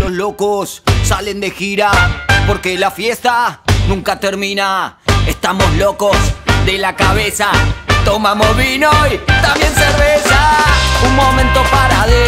los locos salen de gira porque la fiesta nunca termina. Estamos locos de la cabeza, tomamos vino y también cerveza. Un momento para